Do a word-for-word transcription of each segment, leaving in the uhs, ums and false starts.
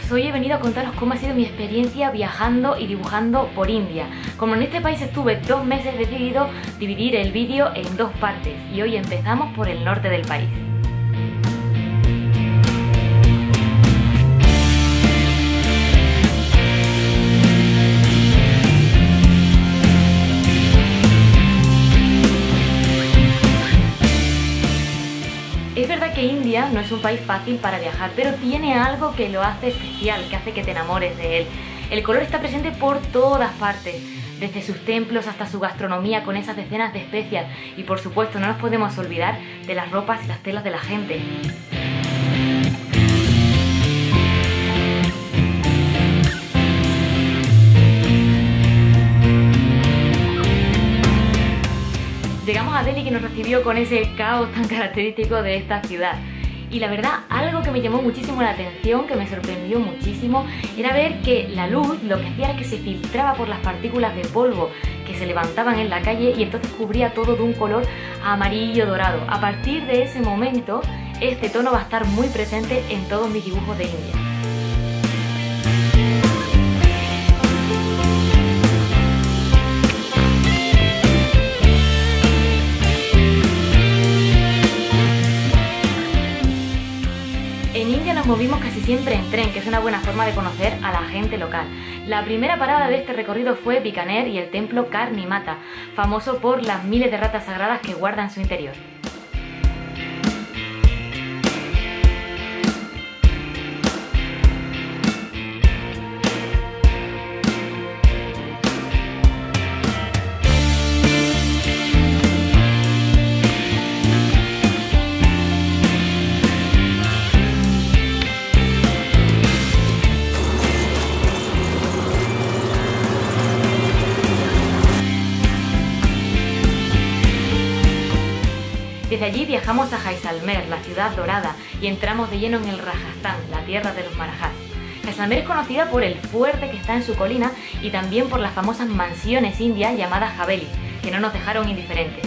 amigos, hoy he venido a contaros cómo ha sido mi experiencia viajando y dibujando por India. Como en este país estuve dos meses, he decidido dividir el vídeo en dos partes y hoy empezamos por el norte del país. Es verdad que India no es un país fácil para viajar, pero tiene algo que lo hace especial, que hace que te enamores de él. El color está presente por todas partes, desde sus templos hasta su gastronomía con esas decenas de especias y por supuesto no nos podemos olvidar de las ropas y las telas de la gente. Llegamos a Delhi, que nos recibió con ese caos tan característico de esta ciudad. Y la verdad, algo que me llamó muchísimo la atención, que me sorprendió muchísimo, era ver que la luz lo que hacía era que se filtraba por las partículas de polvo que se levantaban en la calle y entonces cubría todo de un color amarillo dorado. A partir de ese momento, este tono va a estar muy presente en todos mis dibujos de India. En India nos movimos casi siempre en tren, que es una buena forma de conocer a la gente local. La primera parada de este recorrido fue Bikaner y el templo Karni Mata, famoso por las miles de ratas sagradas que guarda en su interior. Desde allí viajamos a Jaisalmer, la ciudad dorada, y entramos de lleno en el Rajasthan, la tierra de los Marathas. Jaisalmer es conocida por el fuerte que está en su colina y también por las famosas mansiones indias llamadas Haveli, que no nos dejaron indiferentes.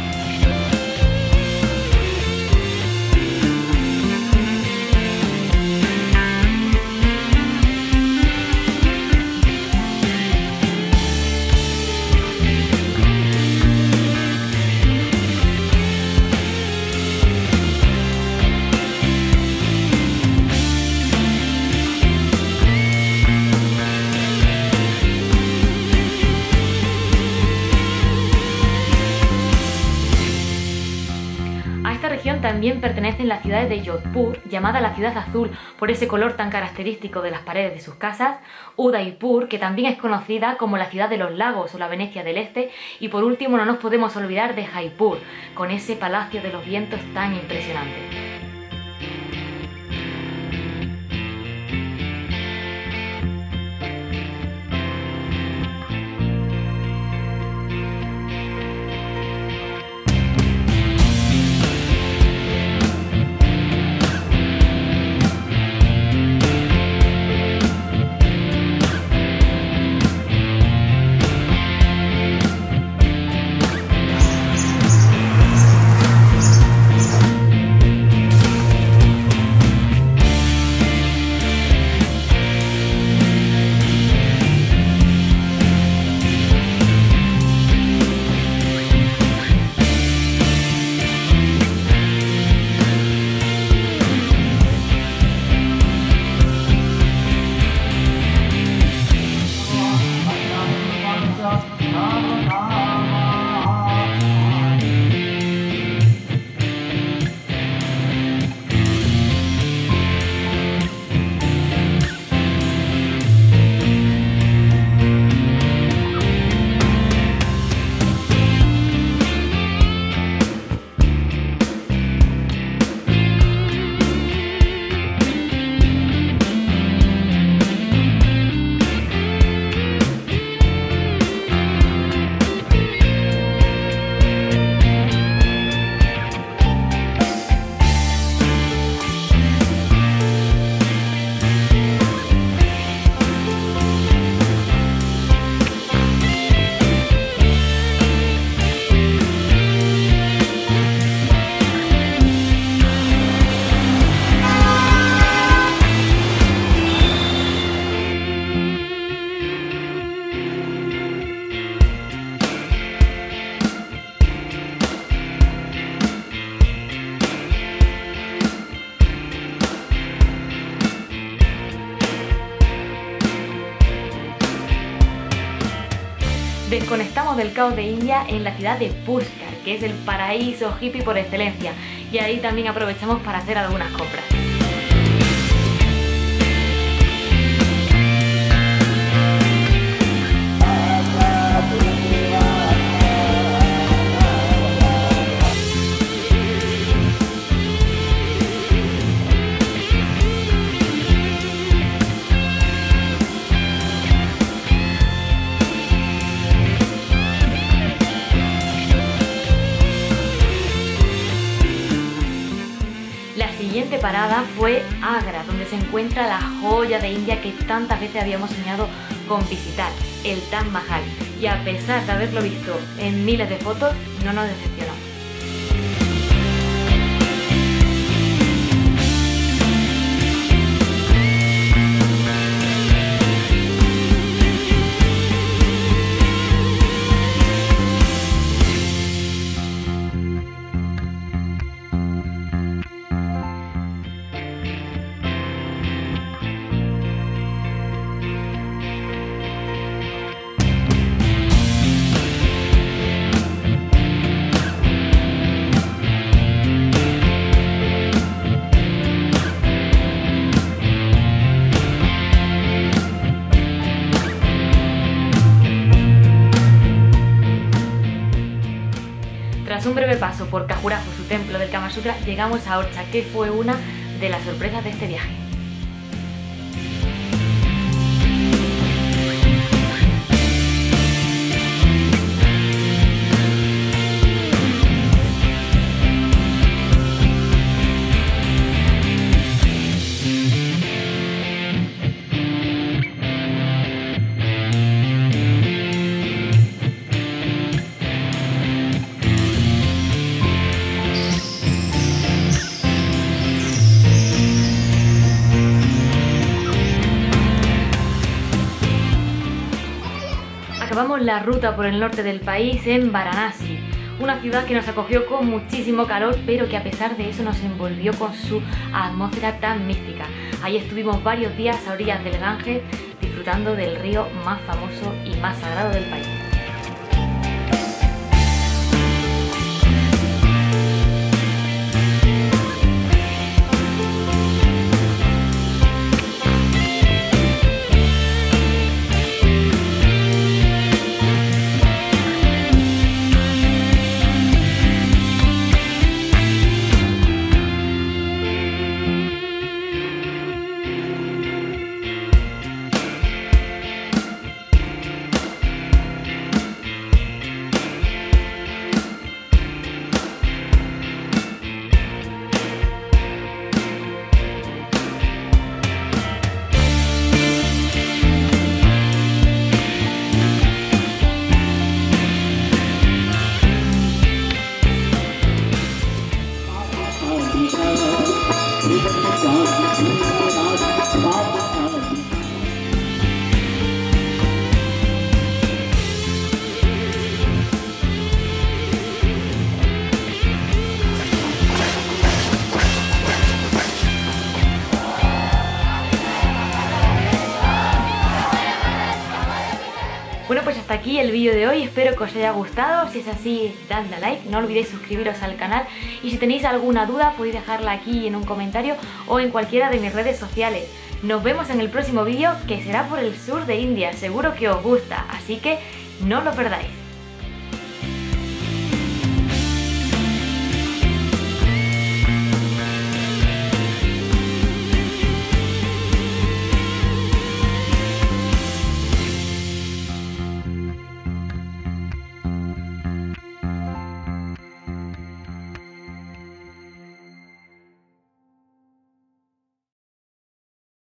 A esta región también pertenecen las ciudades de Jodhpur, llamada la ciudad azul por ese color tan característico de las paredes de sus casas, Udaipur, que también es conocida como la ciudad de los lagos o la Venecia del Este, y por último no nos podemos olvidar de Jaipur, con ese palacio de los vientos tan impresionante. Desconectamos del caos de India en la ciudad de Pushkar, que es el paraíso hippie por excelencia, y ahí también aprovechamos para hacer algunas compras. La siguiente parada fue Agra, donde se encuentra la joya de India que tantas veces habíamos soñado con visitar, el Taj Mahal, y a pesar de haberlo visto en miles de fotos, no nos decepcionó. Tras un breve paso por Khajuraho, su templo del Kama Sutra, llegamos a Orcha, que fue una de las sorpresas de este viaje. Acabamos la ruta por el norte del país en Varanasi, una ciudad que nos acogió con muchísimo calor, pero que a pesar de eso nos envolvió con su atmósfera tan mística. Ahí estuvimos varios días a orillas del Ganges, disfrutando del río más famoso y más sagrado del país. Bueno, pues hasta aquí el vídeo de hoy, espero que os haya gustado. Si es así, dadle a like, no olvidéis suscribiros al canal y si tenéis alguna duda podéis dejarla aquí en un comentario o en cualquiera de mis redes sociales. Nos vemos en el próximo vídeo, que será por el sur de India, seguro que os gusta, así que no lo perdáis.